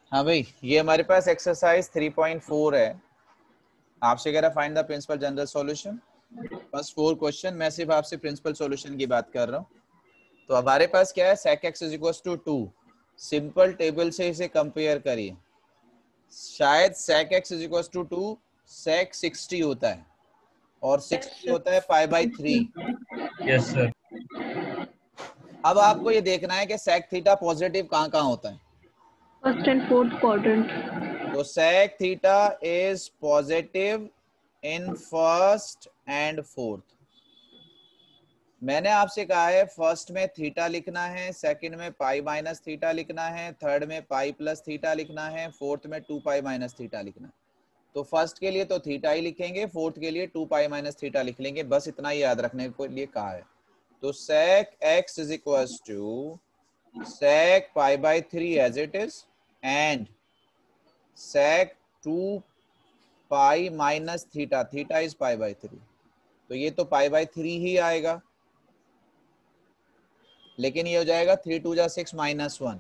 हाँ भाई, ये हमारे पास एक्सरसाइज 3.4 है। आपसे कह रहा find the principal general solution. बस 4 क्वेश्चन, मैं सिर्फ आपसे प्रिंसिपल सॉल्यूशन की बात कर रहा हूँ। तो हमारे पास क्या है, sec x is equal to 2। Simple table से इसे कंपेयर करिए। शायद sec x is equal to 2 sec 60 होता है और 60 होता है पाई बाई 3। Yes sir. अब आपको ये देखना है कि sec थीटा पॉजिटिव कहाँ कहाँ होता है। First and fourth quadrant. तो sec theta is positive in first and fourth. मैंने आपसे कहा है फर्स्ट में थीटा लिखना है, सेकंड में पाई माइनस थीटा लिखना है, थर्ड में पाई प्लस थीटा लिखना है, फोर्थ में 2 पाई माइनस थीटा लिखना है। तो फर्स्ट के लिए तो थीटा ही लिखेंगे, फोर्थ के लिए 2 पाई माइनस थीटा लिख लेंगे। बस इतना ही याद रखने के लिए कहा है। तो sec x is equal to sec pi by 3 as it is and sec 2 pi minus theta, theta is pi by 3। तो ये तो पाई बाई 3 ही आएगा, लेकिन ये हो जाएगा 3 2 जा 6 माइनस 1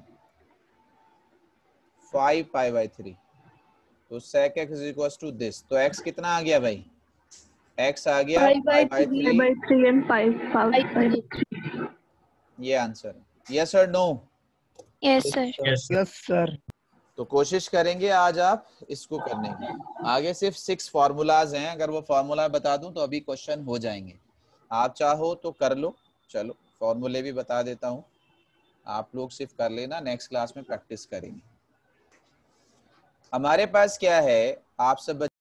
5 पाई बाई 3। तो sec x is equal to this. तो x कितना आ गया भाई, x आ गया पाई बाई 3। बाई 3 एंड 5 ये आंसर है। यस और no? Yes sir. Yes sir. तो कोशिश करेंगे आज आप इसको करने की। आगे सिर्फ 6 फार्मूलाज हैं, अगर वो फार्मूला बता दूं तो अभी क्वेश्चन हो जाएंगे। आप चाहो तो कर लो। चलो फॉर्मूले भी बता देता हूं, आप लोग सिर्फ कर लेना, नेक्स्ट क्लास में प्रैक्टिस करेंगे। हमारे पास क्या है, आप सब